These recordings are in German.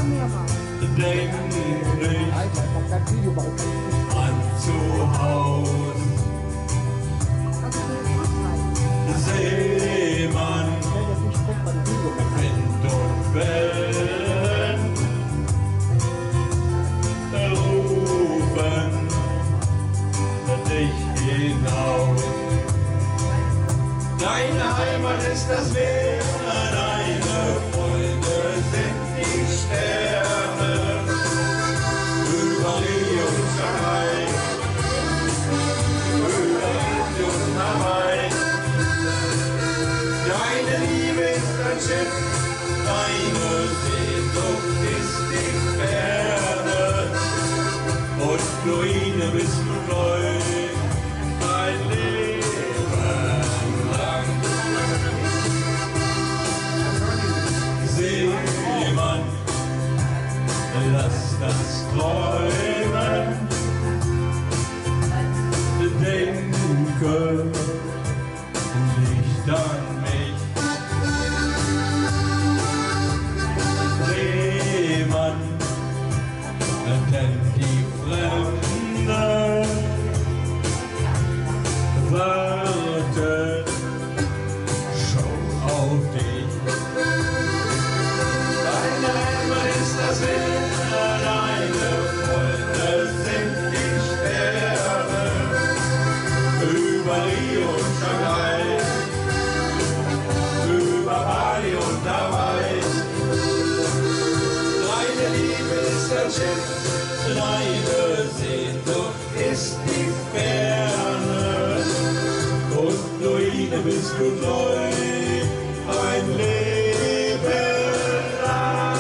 denk nicht an zu Haus. Seemann, Wind und Wellen rufen dich hinaus. Deine Heimat ist das Meer, deine Freunde sind die Sterne über Rio und Shanghai, über Indien und Hawaii. Deine Liebe ist ein Schiff, deine Sehnsucht ist die Ferne und Ruine bist du treu, dein Leben lang. Seemann, lass das träumen, denke nicht an mich. Seemann, denn die Fremde wartet schon auf dich. Deine Heimat ist das Meer, deine Freunde sind die Sterne über Rio und Shanghai, über Bali und Hawaii. Deine Liebe ist ein Schiff, deine Sehnsucht ist die Ferne und Ruine bist du treu, ein Leben lang.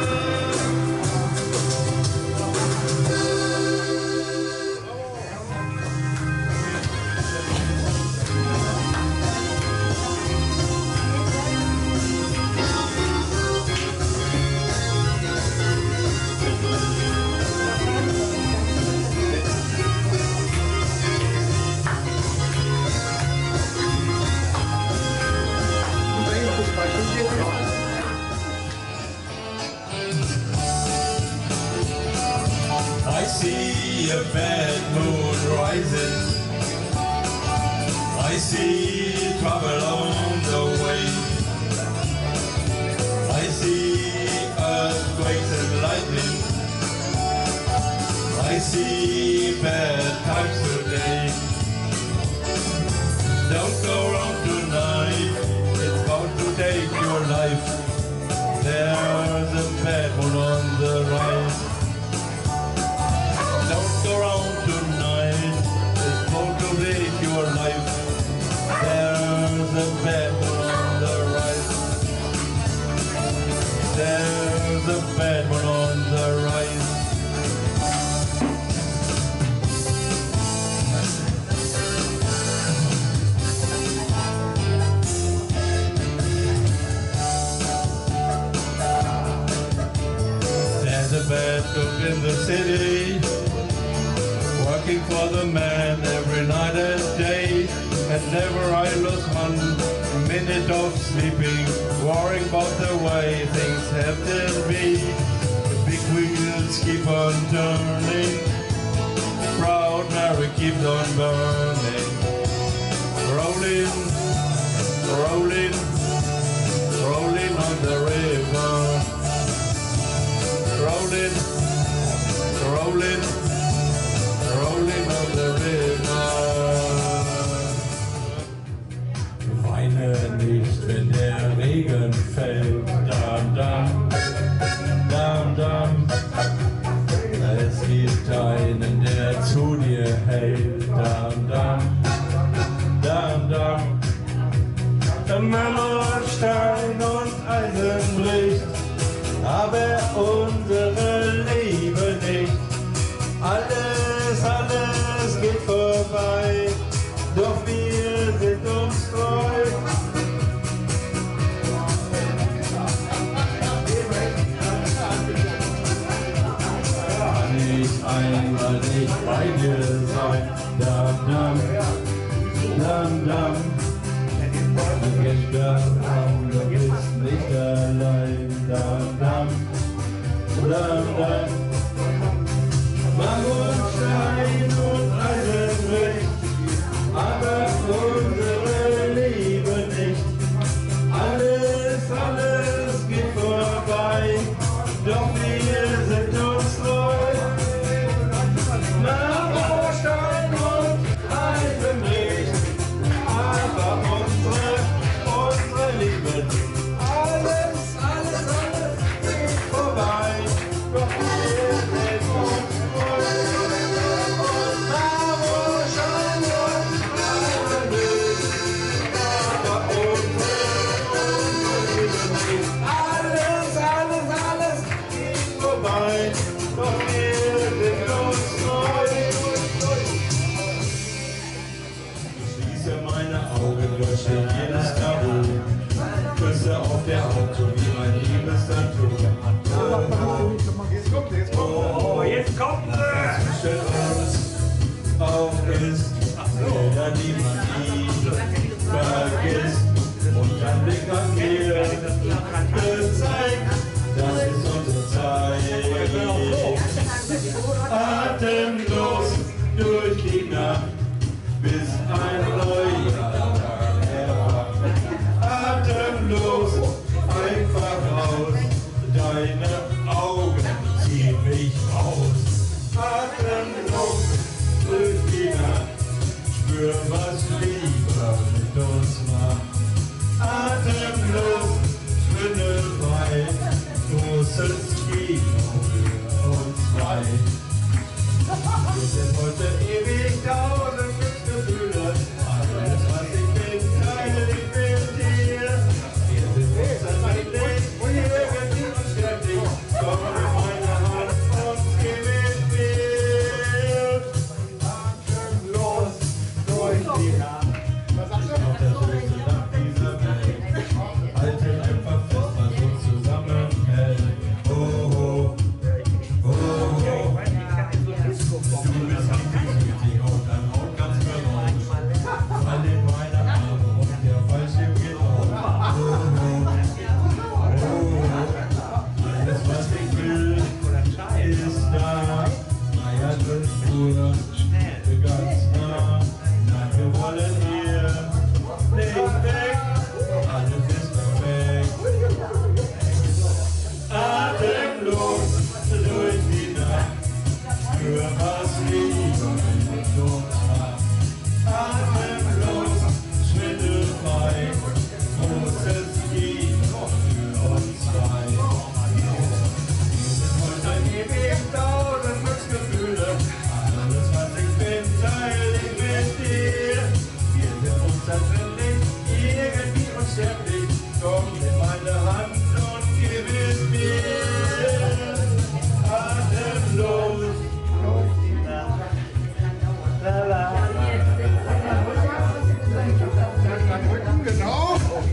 I see a bad moon rising, I see trouble on the way, I see earthquakes and lightning, I see bad times today. Don't go wrong tonight, it's bound to take your life. There's a bad one on the rise. Don't go wrong tonight, it's bound to take your life. There's a bad one on the rise. There's a bad one on the rise. There's a bad cook in the city, working for the man every night and day, and never I lose 1 minute of sleeping, worrying about the way things have to be. The big wheels keep on turning, proud Mary keeps on burning, rolling, rolling, rolling on the river, rolling, rolling, rolling on the river. Weine nicht, wenn der Regen fällt, dam, dam, dam, dam. Es gibt einen, der zu dir hält, dam, dam, dam, dam. Marmorstein und Eisen bricht, aber unsere Liebe nicht. Alles, alles geht vorbei, doch wir sind uns treu. Kann ich einmal nicht bei dir sein, dam, dam, dam, dam. Gestern, du bist nicht allein, dam, dam, Mag und Stein und Eisenrecht, aber unsere Liebe nicht. Alles geht vorbei, doch wir sind uns treu. Mag und Stein und Eisenrecht, aber unsere Liebe nicht. Alles geht vorbei, doch wir sind uns treu. Und mag und Stein und Eisenrecht, aber unsere Liebe nicht. Alles geht vorbei, doch wir sind uns treu. Ich schließe meine Augen, lösche jedes Tabu, Küsse auf der Haut, so wie mein Liebestattoo. Jetzt kommt Zwischen uns auch ist jeder, die man nie vergisst. Und dein Blick hat mir gezeigt, das ist unsere Zeit. Atemlos durch die Nacht, bis ein neuer Tag erwacht. Atemlos einfach raus, deine Augen ziehen mich raus. Atemlos durch die Nacht, spür, was Liebe mit uns macht. Atemlos, schwindelfrei, großes Kino für uns zwei. Wir sind heute ewig tausend Glücksgefühle, alles was ich bin, teile ich mit dir. Wir sind unzertrennlich, irgendwie unsterblich, komm in meine Hand und geh mit mir. Atemlos durch die Nacht, auf der Soße nach dieser Welt, halte einfach fest, was uns zusammenhält. Oh, oh, oh, oh. Du bist richtig süchtig und dein Haut ganz verrückt. Fall in meine Arme und der Fallschirm geht auf. Oh, oh, oh, oh. Alles was ich will, ist da. Naja, sind nur ganz nah. Nein, wir wollen hier nicht weg. Alles ist perfekt. Atemlos durch die Nacht. Für was Liebe mit uns macht. Atemlos, schwindelfrei, großes Kino für uns zwei. Wir sind heute ewig tausend Glücksgefühle, alles was ich bin, teile ich mit dir. Wir sind unzertrennlich, irgendwie unsterblich, komm in meine Hand und geh mit mir. Atemlos. Genau.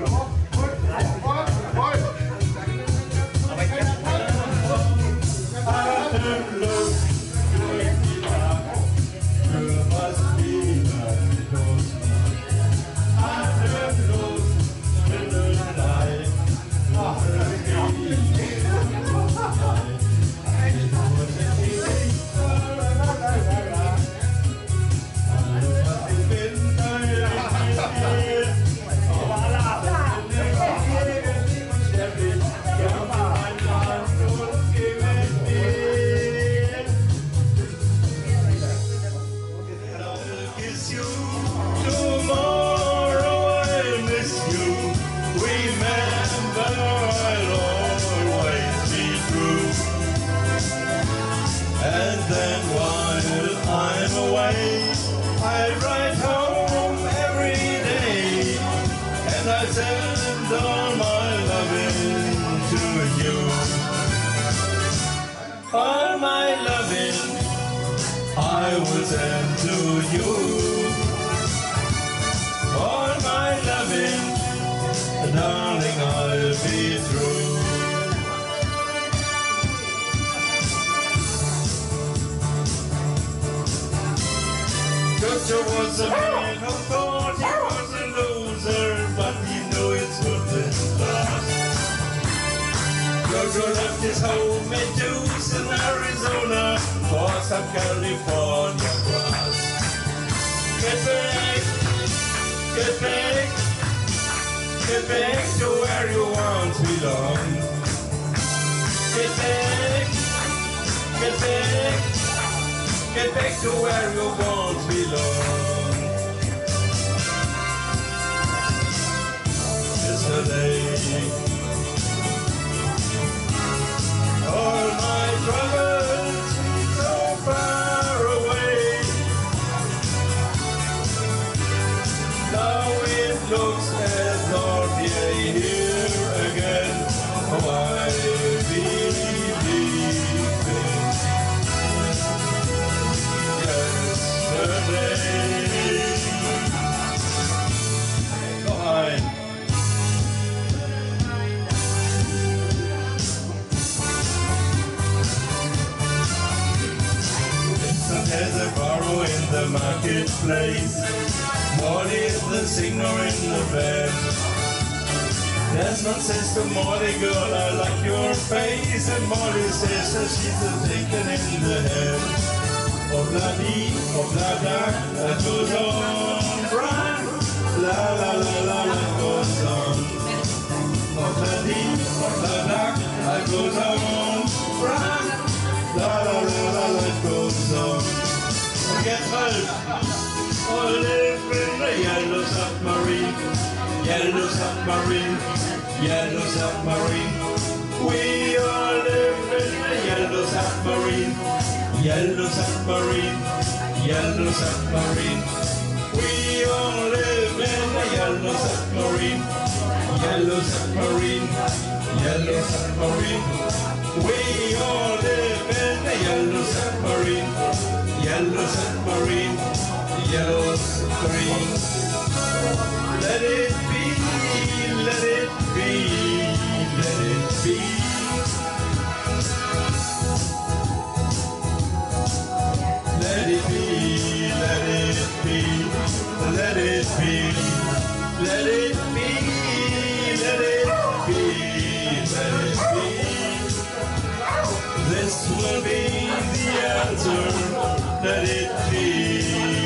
Atemlos durch die Nacht, für was Liebe mit uns macht. Atemlos, schwindelfrei, großes Kino für uns zwei. Wir sind heute ewig alles was ich bin, teile ich mit dir. Irgendwie unsterblich, komm in meine Hand und geh mit mir. I'll kiss you, tomorrow I'll miss you. Remember, I'll always be true. And then while I'm away, I'll write home every day, and I'll send all my loving to you. All my loving I will send to you. All my loving, darling, I'll be true. Doctor was a man who thought he was a loser, but he knew it wouldn't last. Jojo left his home in Tucson, Arizona, for some California grass. Get back, get back, get back to where you once belonged. Get back, get back, get back to where you once belonged. Yesterday, all my troubles so far away. Now it looks as though they're here again. Oh, I believe yesterday. Go on. There's a barrow in the marketplace. Molly is the singer in the band. Desmond says to Molly, girl, I like your face. And Molly says that she's a taken in the head. Obla-dee, obla-da, that goes on. Run, la la la la, that goes on. Obla-dee, obla-da, that goes on. Run, la la la la, that goes on. Get hurt, or live in the yellow submarine, yellow submarine, yellow submarine. We all live in the yellow submarine, yellow submarine, yellow submarine. We all live in the yellow submarine, yellow submarine, yellow submarine. We all live in the yellow submarine. Yellow submarine, yellow submarine. Let it be, let it be, let it be. Let it be, let it be, let it be, let it be, let it be, let it be. This will be the answer. Let it be.